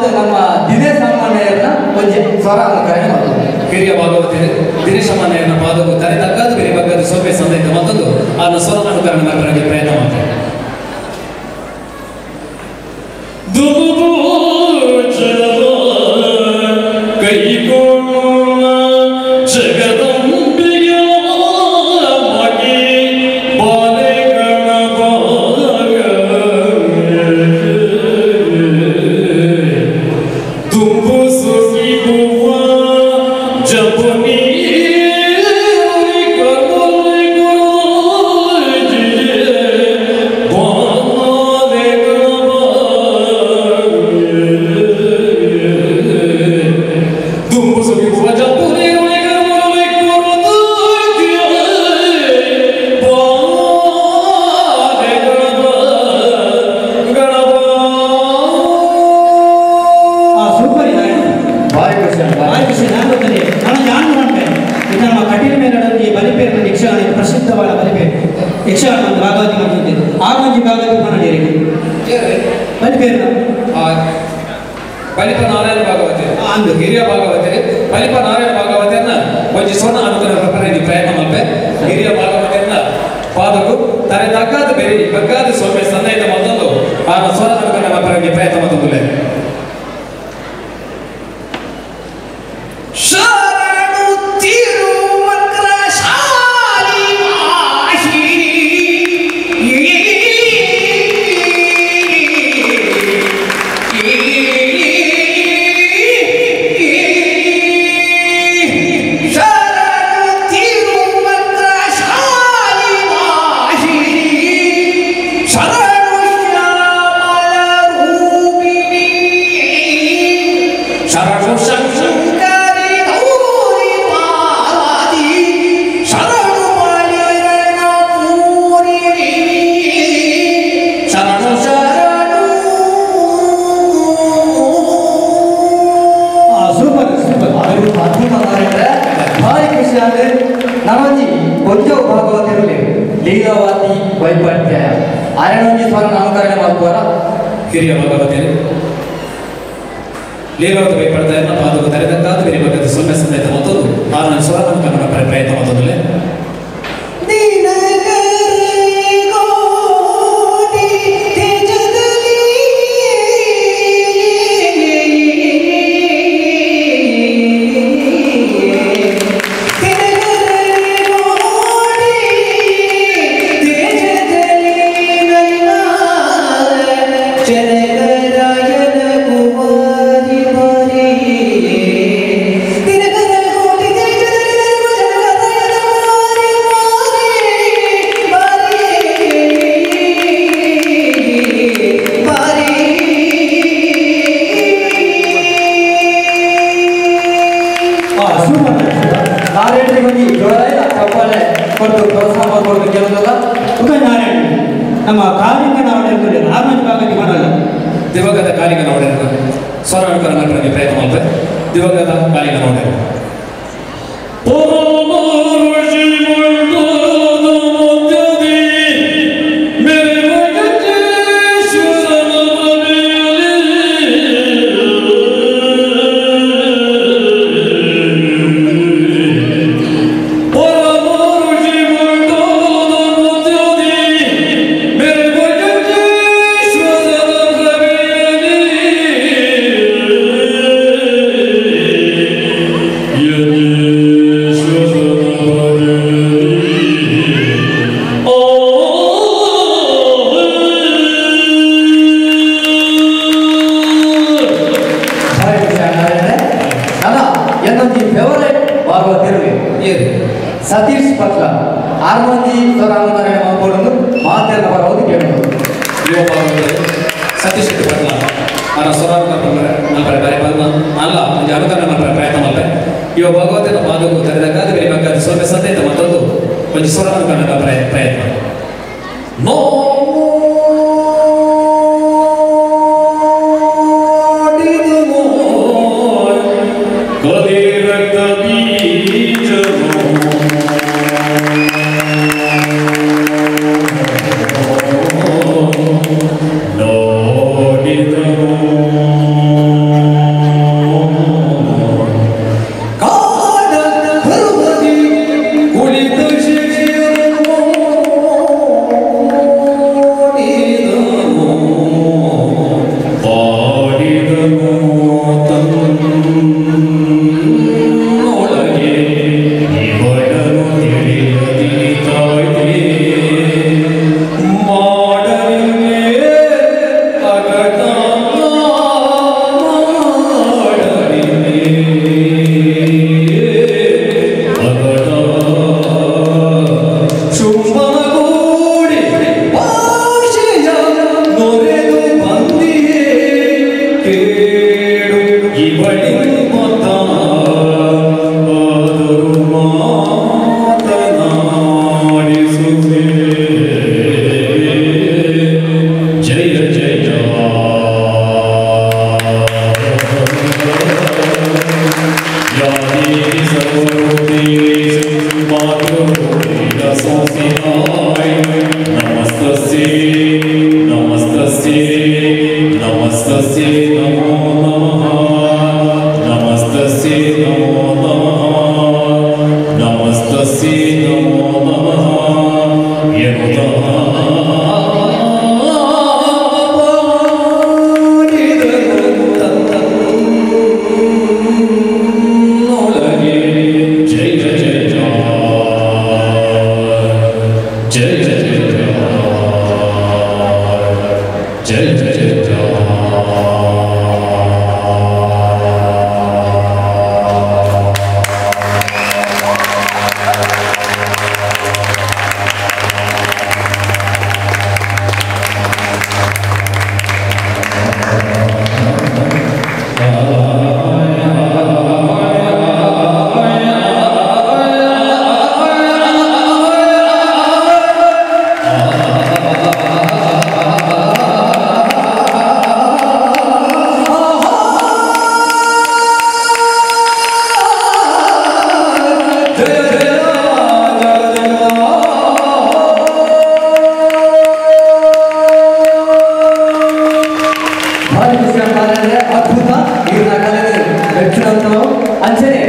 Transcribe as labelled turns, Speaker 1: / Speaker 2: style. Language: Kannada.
Speaker 1: ನಮ್ಮ ದಿನೇಶ್ ಸಾಮಾನ್ಯರನ್ನ ಒಂಜಿ ಸ್ವರ ಅನುಕರಣೆ ಮಾಡೋದು.
Speaker 2: ಹಿರಿಯ ಭಾಗವತಿ ದಿನೇಶ ಮಾನ್ಯನ ಪಾದವು ತಲೆ ತಗ್ಗಾದ ಬೇರೆ ಬಗ್ಗದ ಸೊಪ್ಪೆ ಸಂದೈತ ಮತ್ತೊಂದು ಅದನ್ನು ಸ್ವರ ಅನುಕರಣೆ ಮಾಡಲಿಕ್ಕೆ ಪ್ರಯತ್ನ ಮಾಡ್ತಾರೆ. ಬಲಿಪ ನಾರಾಯಣ ಭಾಗವತಿ ಅಂದು ಹಿರಿಯ ಭಾಗವತಿ ಬಲಿಪ ನಾರಾಯಣ ಭಾಗವತಿಯನ್ನ ಒಂಜಿ ಸ್ವರ್ಣ ಅನುಕರಣೆ ಪ್ರಯತ್ನ ಮಾಡ್ತೆ. ಹಿರಿಯ ಭಾಗವತಿಯನ್ನ ಪಾದಕು ತಲೆ ತಗ್ಗಾದ ಬೇರೆ ಬಗ್ಗಾದ ಸೊಪ್ಪೆ ಸಂದೈತ ಮತ್ತೊಂದು ಆ ಸ್ವರ್ಣ ಅನುಕರಣೆ ಪ್ರಯತ್ನ ಮತ್ತೊಂದು
Speaker 1: ನಮ್ಮಜಿ ಕೊಂಚ ಭಾಗವತಿರಲಿ ಲೀಲಾವತಿ ವೈಪರ್ಯ ಆರಣೊಂಜಿ ಸ್ವರ ನಾಮಕರಣ ಮಾಡುವರ
Speaker 2: ಹಿರಿಯ ಭಾಗವತಿ ಲೀಲಾವತಿ ವೈಪರ್ಯ ಪಾದಕ ತಲೆದಕ್ಕಾದ ಬೇರೆ ಬಗ್ಗದ ಸೊನ್ನೆ ಸಂದೈತ ಮತ್ತೊಂದು ಆರನೇ ಸ್ವರ ನಾಮಕರಣ ಪ್ರಯತ್ನ ಮತ್ತೊಂದಲೇ
Speaker 1: ನಮ್ಮ ಕಾಲಿಂಗ ನಾವಡೆ ಆರ್ಮಜ್ ಭಾಗಕ್ಕೆ ಮಾಡಲ್ಲ
Speaker 2: ದಿವಂಗತ ಕಾಲಿಂಗ ನಾವಡೆ ಸ್ವರ ಅನುಕರಣೆ ಪ್ರಯತ್ನ ಮಾಡ್ತಾರೆ. ದಿವಂಗತ ಕಾಲಿಂಗ ನಾವಡೆ
Speaker 1: ಸತೀಶ್ ಪಟ್ಲ ಆರ್ಮಂಜಿ ಸ್ವರ ಅನುಕರಣೆ ಮಾಡಿಕೊಂಡು ಮಾತೆಲ್ಲ ಬರೋದು ಕೇಳಬಹುದು.
Speaker 2: ಯುವ ಭಾಗವತಿ ಸತೀಶ್ ಪಟ್ಲ ಅವರ ಸ್ವರ ಅಲ್ಲ ಒಂದು ಅನುಕರಣೆ ಮಾಡ್ತಾರೆ ಪ್ರಯತ್ನ ಮಾಡ್ತಾರೆ. ಯುವ ಭಾಗವತಿನ ಪಾದಕು ತಲೆದಕ್ಕಾದ ಬೇರೆ ಬಗ್ಗದ ಸೊನ್ನೆ ಸಂದೈತ ಮತ್ತೊಂದು ಒಂದು ಸ್ವರ ಅನುಕರಣೆ ಪ್ರಯತ್ನ ನೋ
Speaker 3: No,
Speaker 2: ಇವಳಿ ಮಾತಾದರು ಮಾತನಾಡಿಸುವೆ ಜಯ ಜಯ ಯಾದಿ ಸರ್ವರೂಪೇ ಮಾತೃರೂಪೇಣ ಸಂಸ್ಥಿತಾಯ ನಮಸ್ತಸ್ಯೈ ನಮಸ್ತಸ್ಯೈ ನಮಸ್ತಸ್ಯೈ ನಮೋ ನಮಃ ನಮಸ್ತಸ್ಯೈ ನಮೋ ನಮಃ ನಮಸ್ತಸ್ಯೈ ನಮೋ ನಮಃ ಯನುತಃ
Speaker 1: ಅದ್ಭುತ ಇವ್ರನ್ನ ಕಲೆಗೆ ಮೆಚ್ಚಿದಂಥವು ಅಂಚನೆ